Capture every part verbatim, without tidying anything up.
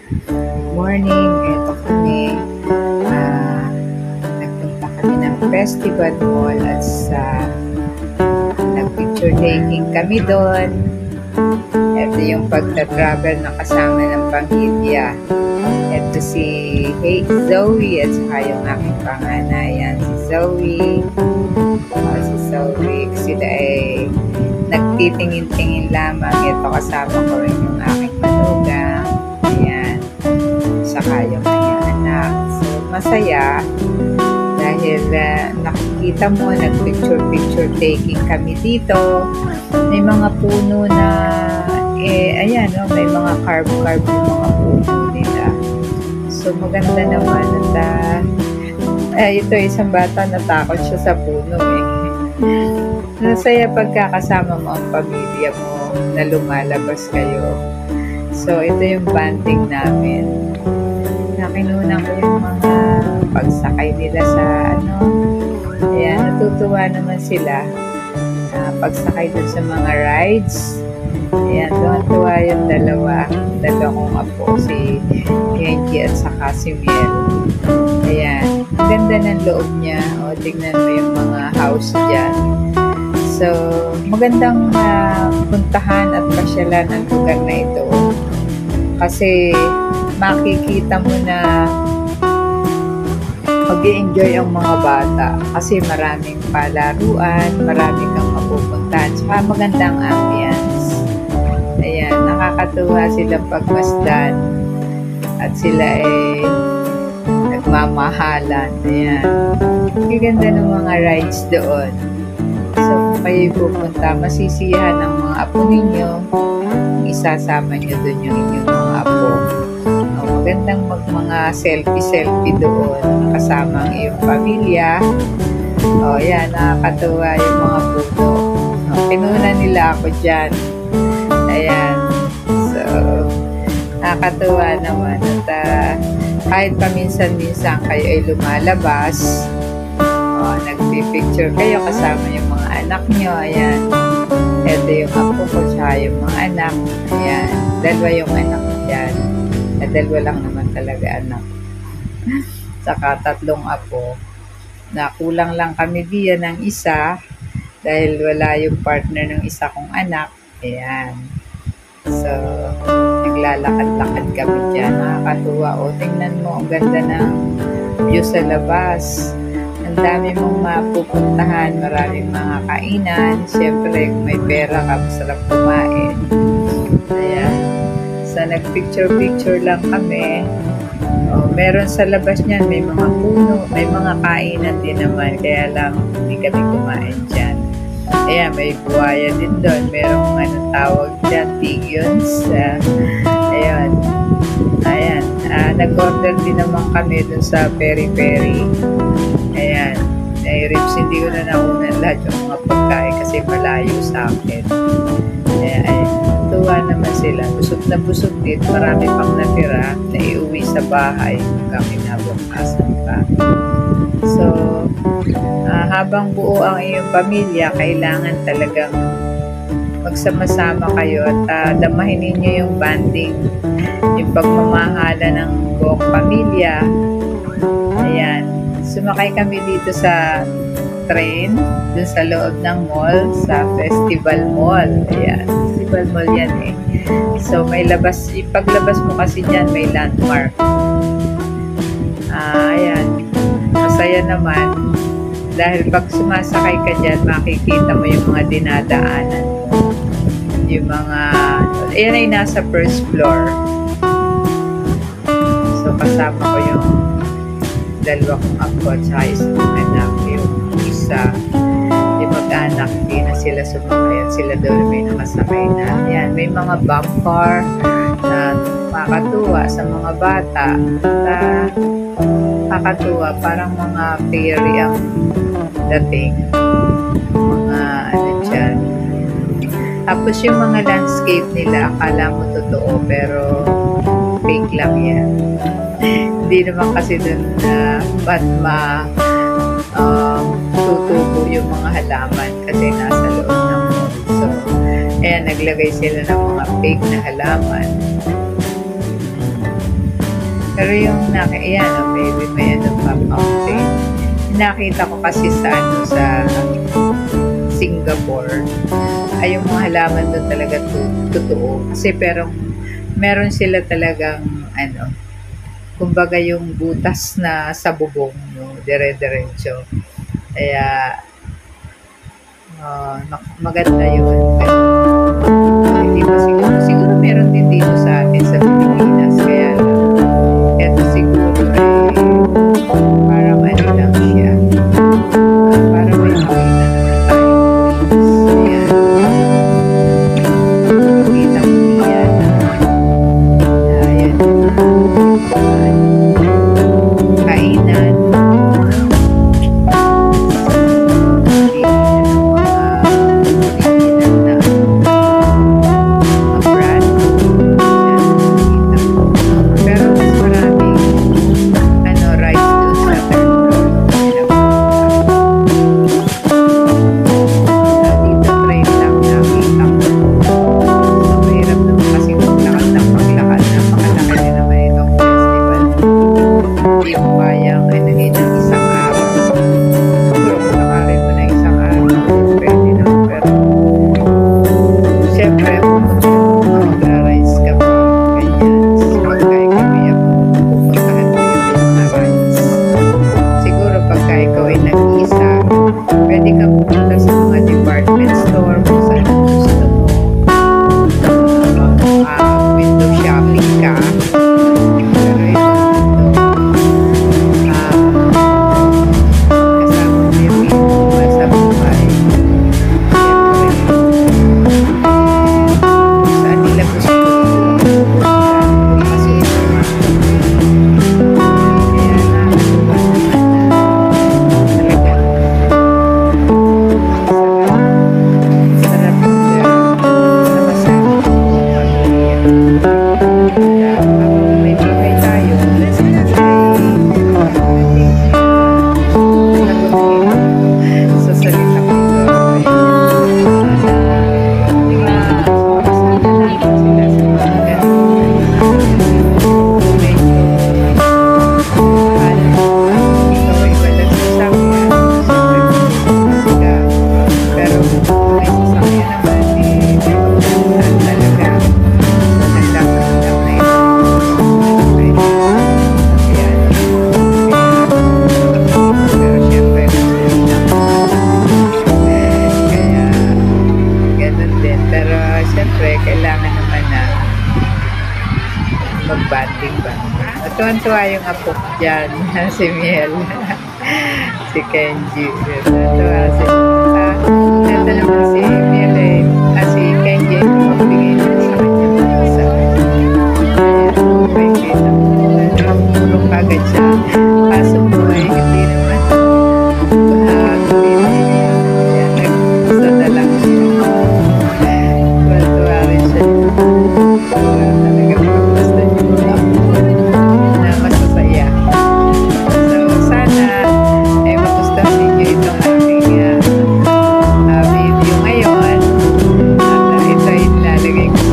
Good morning, eto kami. Ah, nagpunta kami ng Festival Mall at sa nag-picture taking kami doon. Ito yung pagta-travel na kasama ng pamilya. Ito si Hey Zoe at saka yung aking panganay. Yan, si Zoe. Uh, si Zoe. Sila ay nagtitingin-tingin lamang. Ito kasama ko rin yung aking manugang. Ayan. Saka yung kanyang anak. So, masaya dahil uh, nakikita mo, nag-picture-picture taking kami dito. May mga puno na eh, ayan, no, may mga carve-carve yung mga puno nila. So, maganda naman at uh, eh, ito isang bata natakot siya sa puno eh. Masaya pagkakasama mo ang pamilya mo na lumalabas kayo. So, ito yung banding namin. Nakinunan ko yung mga pagsakay nila sa ano. Ayan, natutuwa naman sila. Uh, pagsakay dun sa mga rides. Ayan, tuwa yung dalawa. Dalawa kong apo, si Kenji at saka si Miel. Ayan, ganda ng loob niya. O, tignan mo yung mga house dyan. So, magandang uh, puntahan at pasyalan ang lugar na ito. Kasi, makikita mo na mag-i-enjoy ang mga bata. Kasi maraming palaruan, maraming kang mapupuntahan. Saka magandang ambience. Ayan, nakakatuwa silang pagmasdan. At sila ay nagmamahalan. Ayan. Gaganda ng mga rides doon. So, kung kayo pupunta, masisiyahan ng mga apo ninyo. Isasama nyo doon yung inyong mga apo. O, magandang mag mga selfie-selfie doon kasama ang iyong pamilya. O, yan, nakakatuwa yung mga puno. O, pinuna nila ako dyan. Ayan. So, nakakatuwa naman. At uh, kahit paminsan-minsan kayo ay lumalabas, o, nagpipicture kayo kasama yung mga anak nyo. Ayan. Ito yung apo ko, tsaka yung mga anak. Ayan. Dalawa yung anak dyan. At dalawa lang naman talaga anak. Saka tatlong apo. Na kulang lang kami diyan ng isa dahil wala yung partner ng isa kong anak. Ayan. So, naglalakad-lakad kami dyan. Nakakatuwa. O, tingnan mo, ang ganda ng view sa labas. Ang dami mong mapupuntahan, maraming mga kainan. Siyempre, kung may pera ka, masarap kumain. Ayan. So, nag-picture-picture lang kami. O, meron sa labas niyan, may mga puno, may mga kainan din naman. Kaya lang, hindi kami kumain dyan. Ayan, may buhaya din doon. Merong anong tawag dyan, pigeons. Uh, ayan. Ayan. Uh, nag-order din naman kami doon sa peri-peri. Ayan. Ay, ribs, hindi ko na naunan lahat yung mga pagkain kasi malayo sa akin. Ayan, ay, tuwa naman sila. Busog na busog din. Marami pang natira na iuwi sa bahay hanggang kinabukasan pa. So, uh, habang buo ang iyong pamilya, kailangan talagang magsama-sama kayo at uh, damahin ninyo yung banding, yung pagmamahala ng buong pamilya. Ayan. Sumakay kami dito sa train, dun sa loob ng mall, sa Festival Mall. Ayan. Festival Mall yan eh. So, may labas, paglabas mo kasi dyan, may landmark. Ah, ayan. Masaya naman. Dahil pag sumasakay ka dyan, makikita mo yung mga dinadaanan mo. Yung mga, ayan ay nasa first floor. So, kasama ko yung dalawa kong apo at saka isang anak. Yung isa, yung mag-anak, hindi na sila sumakay at sila doon may nakasakay na. Ayan, may mga bumper na makakatuwa sa mga bata. At nakakatuwa, parang mga fairy ang dating. Mga ano dyan. Tapos yung mga landscape nila, akala mo totoo, pero fake lang yan. Hindi naman kasi dun na uh, ba't ma um, tutubo yung mga halaman kasi nasa loob ng mall. So, ayan, naglagay sila ng mga fake na halaman. Pero yung naki, yan, oh, baby, may ano pa, mountain. Nakita ko kasi sa ano, sa Singapore, ay yung mga halaman doon talaga to- totoo. Kasi pero meron sila talagang ano, kumbaga yung butas na sa bubong, no, dire-diretso. Kaya ah, nak- maganda yun. Hindi pa siguro, siguro meron din dito sa atin sa Pilipinas. Kaya eto siguro ay parang ano lang siya. Ah, para may makita naman tayo. Ayan. Makita mo yan. Ayan. Kainan. mag-banding ba? Tuwan-tuwa yung apo ko dyan, si Miel, si Kenji. Tuwan-tuwa si uh, Ganda naman si Miel eh, ah, si Kenji, magbigay na sa kanya mga isa. Ayan, may kita mo, tulong kagad siya. Kaso po ay hindi naman, uh, hindi niya, ayan, naggusto na lang siya. Tuwan-tuwa rin siya. Tuwa talaga paggusto niya na masasaya. So, sana ay magustuhan ninyo itong aking uh, uh, video ngayon. At uh, ito ay ilalagay ko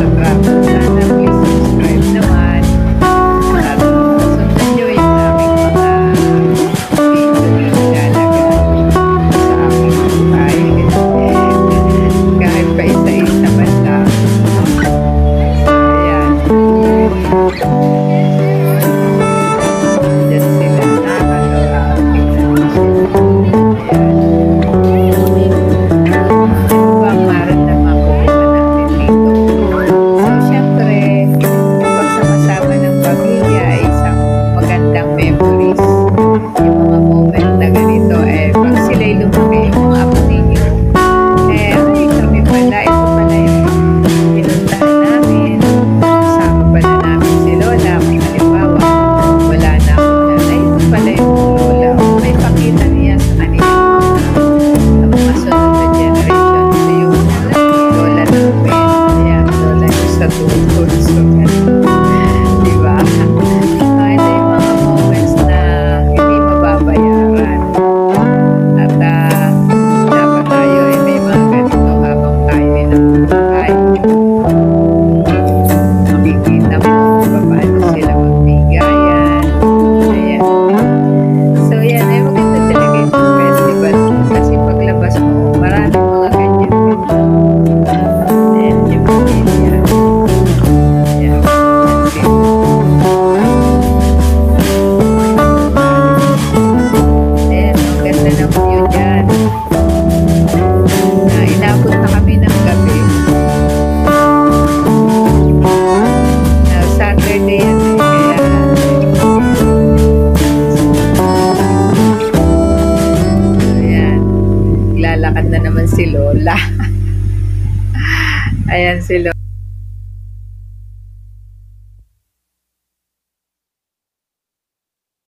si Lola. Ayan si Lola.